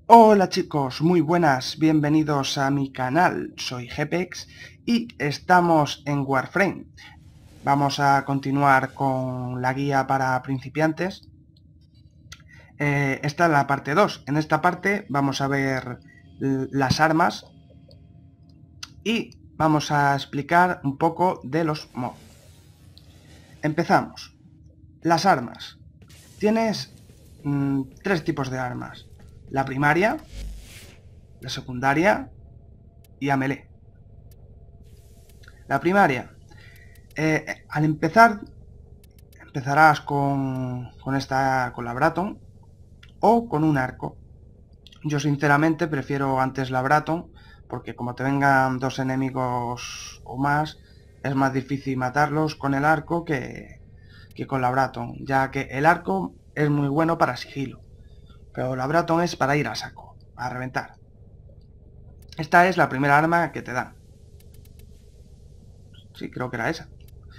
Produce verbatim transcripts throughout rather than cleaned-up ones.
Hola chicos, muy buenas, bienvenidos a mi canal, soy Gepex y estamos en Warframe. Vamos a continuar con la guía para principiantes. Eh, esta es la parte dos, en esta parte vamos a ver las armas y vamos a explicar un poco de los mods. Empezamos. Las armas. Tienes mmm, tres tipos de armas. La primaria, la secundaria y a melee. La primaria, eh, al empezar, empezarás con, con esta, con la Braton o con un arco. Yo sinceramente prefiero antes la Braton, porque como te vengan dos enemigos o más, es más difícil matarlos con el arco que, que con la Braton, ya que el arco es muy bueno para sigilo, pero la Braton es para ir a saco, a reventar. Esta es la primera arma que te dan. Sí, creo que era esa.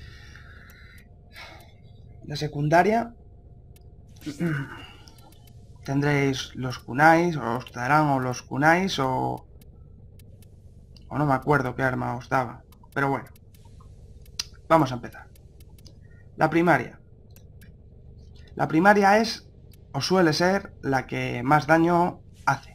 La secundaria tendréis los kunais, o os darán o los kunais o... o no me acuerdo qué arma os daba. Pero bueno, vamos a empezar. La primaria. La primaria es, o suele ser, la que más daño hace.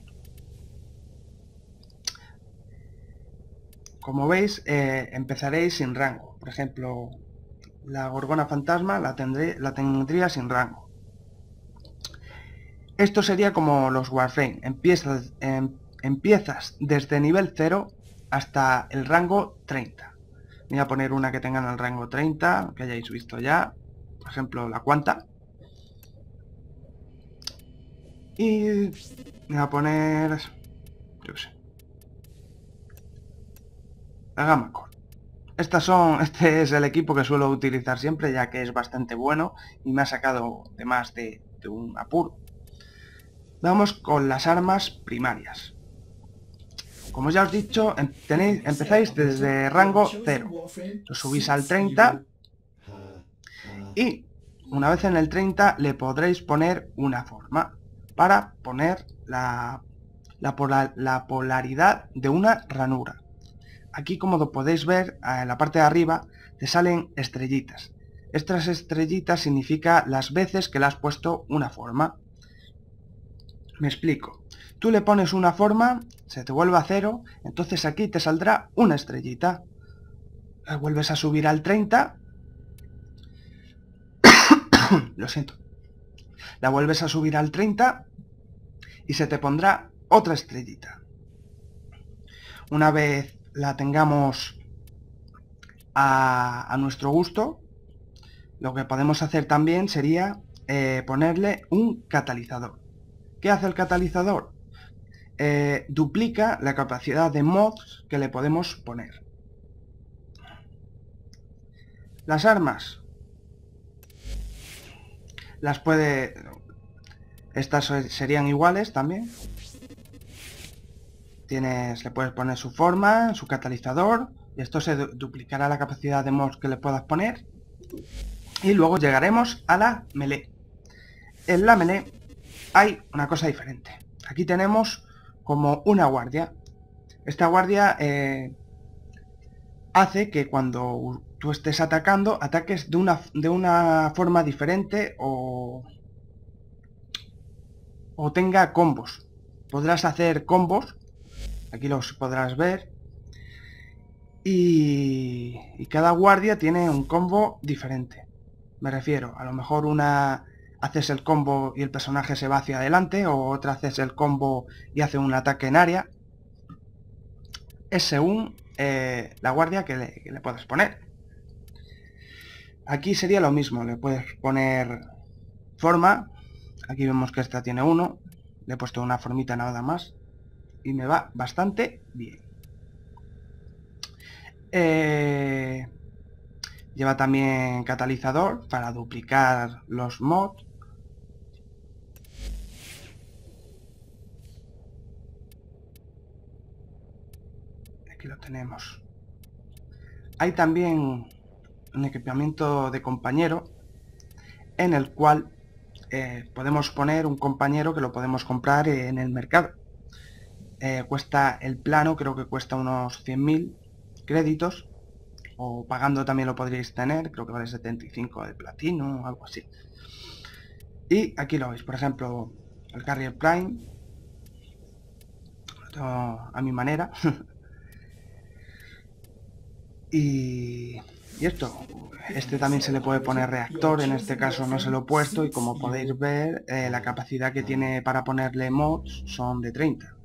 Como veis, eh, empezaréis sin rango. Por ejemplo, la Gorgona Fantasma la, tendré, la tendría sin rango. Esto sería como los Warframe. Empiezas, em, empiezas desde nivel cero hasta el rango treinta. Voy a poner una que tenga en el rango treinta, que hayáis visto ya. Por ejemplo, la Quanta. Y voy a poner... yo sé. La Gamma Core. Estas son, este es el equipo que suelo utilizar siempre, ya que es bastante bueno y me ha sacado de más de, de un apuro. Vamos con las armas primarias. Como ya os he dicho, tenéis, empezáis desde rango cero. Lo subís al treinta y una vez en el treinta le podréis poner una forma para poner la, la, polar, la polaridad de una ranura. Aquí, como podéis ver, en la parte de arriba te salen estrellitas. Estas estrellitas significan las veces que le has puesto una forma. Me explico. Tú le pones una forma, se te vuelve a cero, entonces aquí te saldrá una estrellita. La vuelves a subir al treinta. Lo siento. La vuelves a subir al treinta y se te pondrá otra estrellita. Una vez la tengamos a, a nuestro gusto, lo que podemos hacer también sería eh, ponerle un catalizador. ¿Qué hace el catalizador? Eh, duplica la capacidad de mods que le podemos poner. Las armas las puede... estas serían iguales también. Tienes, le puedes poner su forma, su catalizador, y esto se duplicará la capacidad de mods que le puedas poner. Y luego llegaremos a la melee. En la melee hay una cosa diferente. Aquí tenemos como una guardia. Esta guardia eh, hace que cuando tú estés atacando, ataques de una, de una forma diferente o, o tenga combos. Podrás hacer combos. Aquí los podrás ver. Y, y cada guardia tiene un combo diferente. Me refiero, a lo mejor una haces el combo y el personaje se va hacia adelante, o otra haces el combo y hace un ataque en área. Es según eh, la guardia que le, que le puedes poner. Aquí sería lo mismo, le puedes poner forma. Aquí vemos que esta tiene uno. Le he puesto una formita nada más y me va bastante bien. Eh, lleva también catalizador para duplicar los mods. Aquí lo tenemos. Hay también un equipamiento de compañero en el cual eh, podemos poner un compañero que lo podemos comprar en el mercado. eh, cuesta el plano, creo que cuesta unos cien mil créditos, o pagando también lo podríais tener, creo que vale setenta y cinco de platino, algo así. Y aquí lo veis, por ejemplo, el Carrier Prime, lo tengo a mi manera. y, y esto, este también se le puede poner reactor, en este caso no se lo he puesto, y como podéis ver, eh, la capacidad que tiene para ponerle mods son de treinta.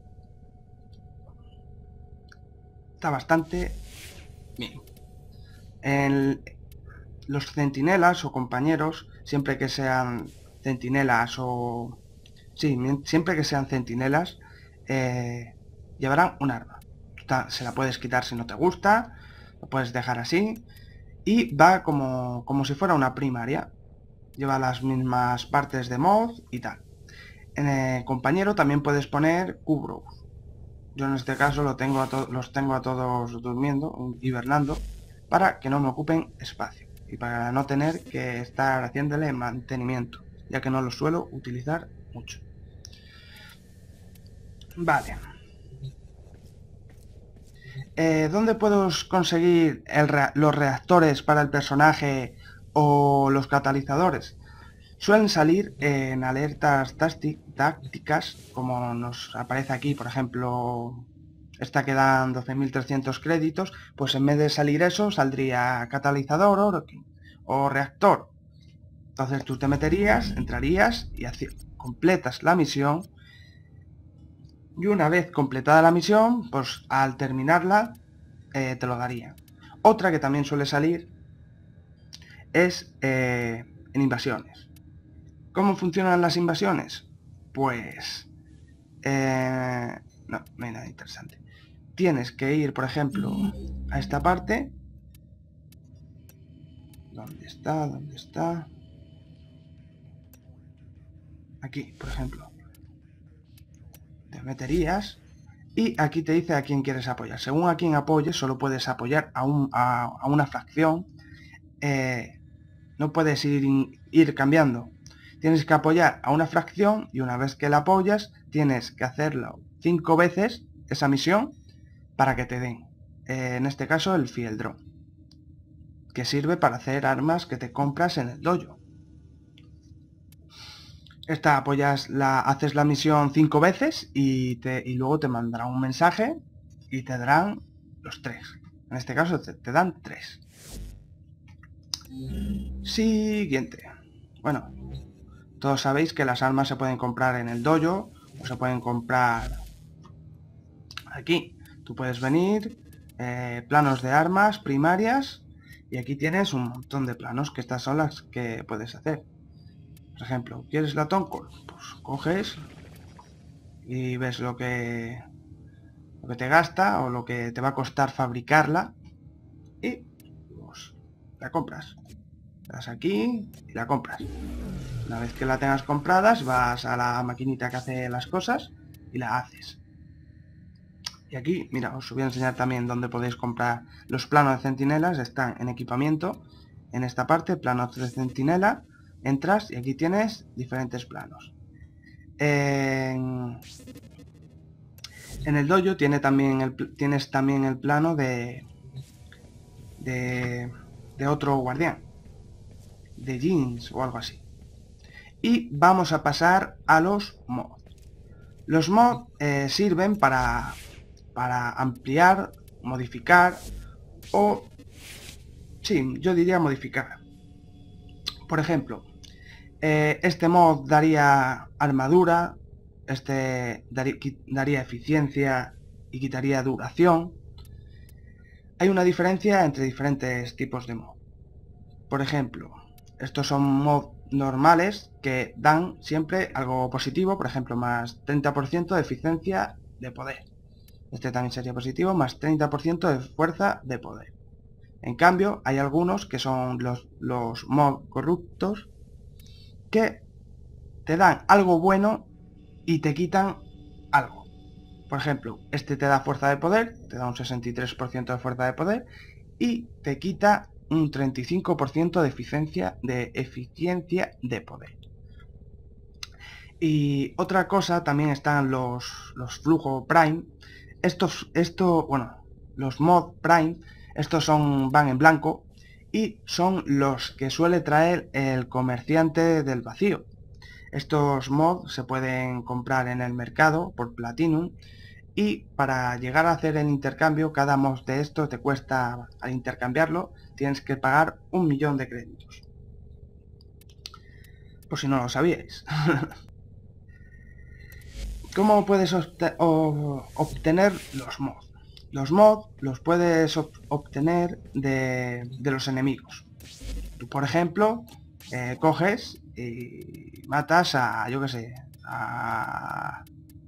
Está bastante bien. En los centinelas o compañeros, siempre que sean centinelas o... Sí, siempre que sean centinelas, eh, llevarán un arma. Se la puedes quitar si no te gusta, lo puedes dejar así, y va como, como si fuera una primaria. Lleva las mismas partes de mod y tal. En el compañero también puedes poner cubros. Yo en este caso lo tengo a los tengo a todos durmiendo, hibernando, para que no me ocupen espacio y para no tener que estar haciéndole mantenimiento, ya que no lo suelo utilizar mucho. Vale. Eh, ¿Dónde puedo conseguir el re los reactores para el personaje o los catalizadores? Suelen salir en alertas tácticas, como nos aparece aquí, por ejemplo, esta que dan doce mil trescientos créditos, pues en vez de salir eso, saldría catalizador o, o reactor. Entonces tú te meterías, entrarías y así completas la misión. Y una vez completada la misión, pues al terminarla, eh, te lo daría. Otra que también suele salir es eh, en invasiones. ¿Cómo funcionan las invasiones? Pues... Eh, no, no hay nada interesante. Tienes que ir, por ejemplo, a esta parte. ¿Dónde está? ¿Dónde está? Aquí, por ejemplo. Te meterías y aquí te dice a quién quieres apoyar. Según a quién apoyes, solo puedes apoyar a, un, a, a una fracción. Eh, no puedes ir, ir cambiando. Tienes que apoyar a una fracción y una vez que la apoyas, tienes que hacerlo cinco veces, esa misión, para que te den. Eh, en este caso, el Fieldron, que sirve para hacer armas que te compras en el dojo. Esta apoyas, la, haces la misión cinco veces y, te, y luego te mandará un mensaje y te darán los tres. En este caso te, te dan tres. Siguiente. Bueno, todos sabéis que las armas se pueden comprar en el dojo o se pueden comprar aquí. Tú puedes venir, eh, planos de armas primarias, y aquí tienes un montón de planos, que estas son las que puedes hacer. Por ejemplo, ¿quieres la Toncold? Pues coges y ves lo que, lo que te gasta o lo que te va a costar fabricarla y pues, la compras. Le das aquí y la compras. Una vez que la tengas compradas, vas a la maquinita que hace las cosas y la haces. Y aquí, mira, os voy a enseñar también dónde podéis comprar los planos de centinelas. Están en equipamiento, en esta parte, planos de centinela. Entras y aquí tienes diferentes planos. En, en el dojo tiene también el, tienes también el plano de, de, de otro guardián, de jeans o algo así. Y vamos a pasar a los mods. Los mods eh, sirven para, para ampliar, modificar o... Sí, yo diría modificar. Por ejemplo, eh, este mod daría armadura, este daría, daría eficiencia y quitaría duración. Hay una diferencia entre diferentes tipos de mod. Por ejemplo, estos son mods normales que dan siempre algo positivo, por ejemplo, más treinta por ciento de eficiencia de poder. Este también sería positivo, más treinta por ciento de fuerza de poder. En cambio, hay algunos que son los, los mods corruptos que te dan algo bueno y te quitan algo. Por ejemplo, este te da fuerza de poder, te da un sesenta y tres por ciento de fuerza de poder y te quita un treinta y cinco por ciento de eficiencia de eficiencia de poder. Y otra cosa, también están los, los flujo prime. Estos, esto, bueno, los mod prime, estos son, van en blanco y son los que suele traer el comerciante del vacío. Estos mods se pueden comprar en el mercado por Platinum y para llegar a hacer el intercambio, cada mod de esto te cuesta, al intercambiarlo, tienes que pagar un millón de créditos. Por si no lo sabíais. ¿Cómo puedes obtener los mods? Los mods los puedes obtener de, de los enemigos. Tú, por ejemplo, eh, coges y matas a, yo que sé, a,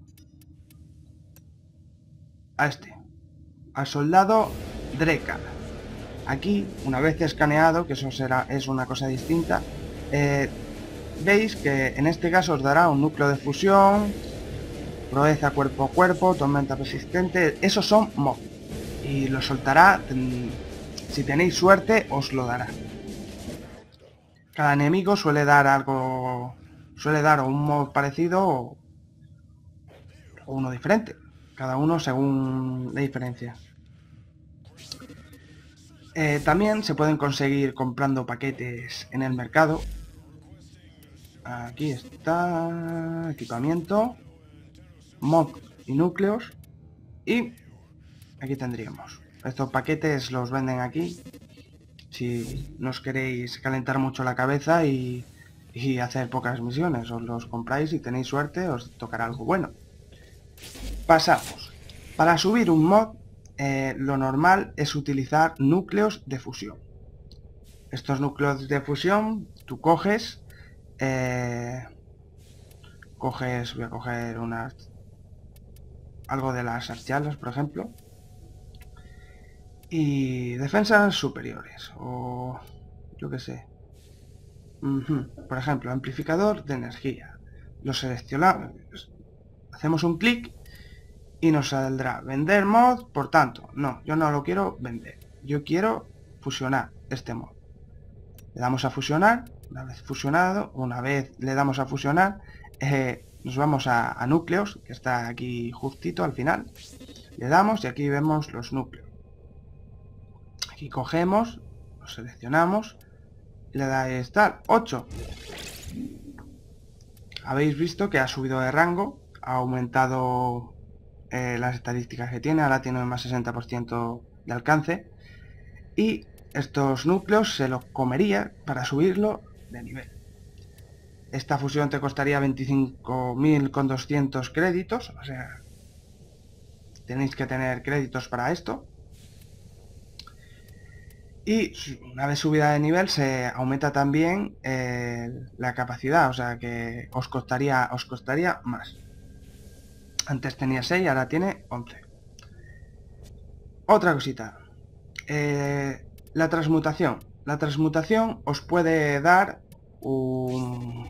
a este, al soldado Drekar. Aquí, una vez escaneado, que eso será, es una cosa distinta, eh, veis que en este caso os dará un núcleo de fusión, proeza cuerpo a cuerpo, tormenta persistente, esos son mobs. Y lo soltará, si tenéis suerte, os lo dará. Cada enemigo suele dar algo, suele dar un mob parecido o, o uno diferente. Cada uno según la diferencia. Eh, también se pueden conseguir comprando paquetes en el mercado. Aquí está equipamiento, mod y núcleos, y aquí tendríamos. Estos paquetes los venden aquí si no os queréis calentar mucho la cabeza y, y hacer pocas misiones. Os los compráis y tenéis suerte, os tocará algo bueno. Pasamos. Para subir un mod, eh, lo normal es utilizar núcleos de fusión. Estos núcleos de fusión, tú coges, eh, coges, voy a coger unas, algo de las archalas, por ejemplo, y defensas superiores, o yo que sé. Uh-huh. Por ejemplo, amplificador de energía. Lo seleccionamos, hacemos un clic y nos saldrá vender mod. Por tanto, no, yo no lo quiero vender, yo quiero fusionar este mod. Le damos a fusionar. Una vez fusionado, una vez le damos a fusionar, eh, nos vamos a, a núcleos, que está aquí justito al final. Le damos y aquí vemos los núcleos. Aquí cogemos, lo seleccionamos y le dais tal, ocho. Habéis visto que ha subido de rango, ha aumentado eh, las estadísticas que tiene, ahora tiene más sesenta por ciento de alcance. Y estos núcleos se los comería para subirlo de nivel. Esta fusión te costaría veinticinco mil doscientos créditos, o sea, tenéis que tener créditos para esto. Y una vez subida de nivel se aumenta también eh, la capacidad, o sea que os costaría, os costaría más. Antes tenía seis, ahora tiene once. Otra cosita. Eh, la transmutación. La transmutación os puede dar un...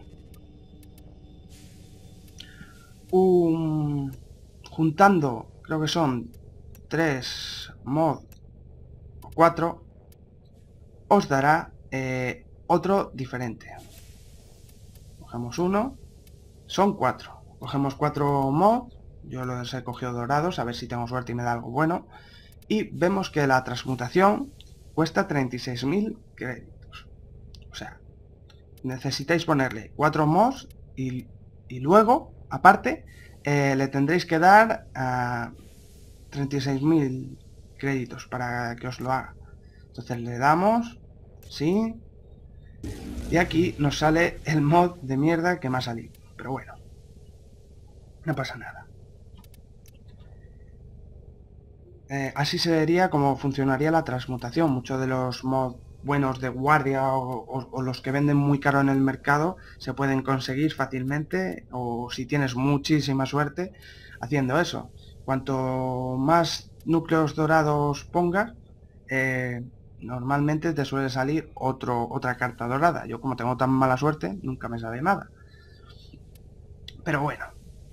un juntando, creo que son tres mod o cuatro, os dará eh, otro diferente. Cogemos uno, son cuatro. Cogemos cuatro mod, yo los he cogido dorados, a ver si tengo suerte y me da algo bueno. Y vemos que la transmutación cuesta treinta y seis mil créditos. O sea, necesitáis ponerle cuatro mods y, y luego, aparte, eh, le tendréis que dar a treinta y seis mil créditos para que os lo haga. Entonces le damos, sí, y aquí nos sale el mod de mierda que me ha salido. Pero bueno, no pasa nada. Eh, así se vería cómo funcionaría la transmutación. Muchos de los mods buenos de guardia o, o, o los que venden muy caro en el mercado se pueden conseguir fácilmente, o si tienes muchísima suerte haciendo eso. Cuanto más núcleos dorados pongas, eh, normalmente te suele salir otro, otra carta dorada. Yo, como tengo tan mala suerte, nunca me sale nada. Pero bueno.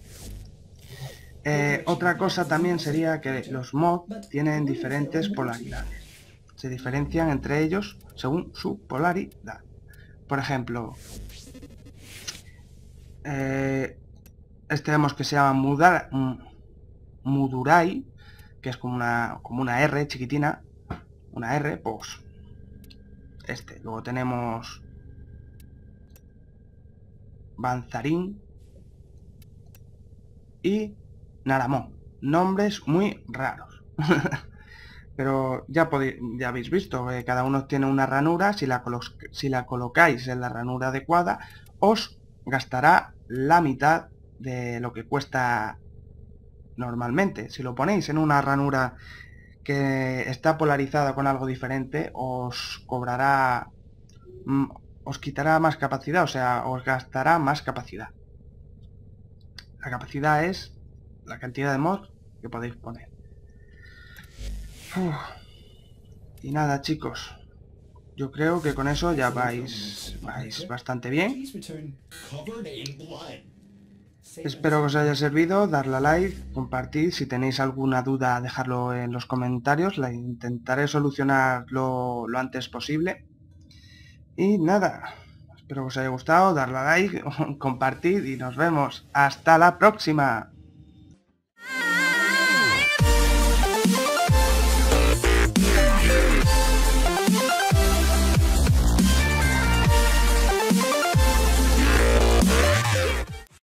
Eh, otra cosa también sería que los mods tienen diferentes polaridades. Se diferencian entre ellos según su polaridad. Por ejemplo, Eh, este vemos que se llama Mudar, Mudurai, que es como una, como una R chiquitina, una R, pues este. Luego tenemos Banzarín y Naramón, nombres muy raros. Pero ya, podéis, ya habéis visto que cada uno tiene una ranura. Si la, si la colocáis en la ranura adecuada, os gastará la mitad de lo que cuesta normalmente. Si lo ponéis en una ranura que está polarizada con algo diferente, os cobrará, os quitará más capacidad, o sea, os gastará más capacidad. La capacidad es la cantidad de mod que podéis poner. Uf. Y nada, chicos, yo creo que con eso ya vais, vais bastante bien. Espero que os haya servido, darle a like, compartir. Si tenéis alguna duda, dejadlo en los comentarios. La intentaré solucionar lo, lo antes posible. Y nada, espero que os haya gustado, darle a like, compartir y nos vemos. ¡Hasta la próxima!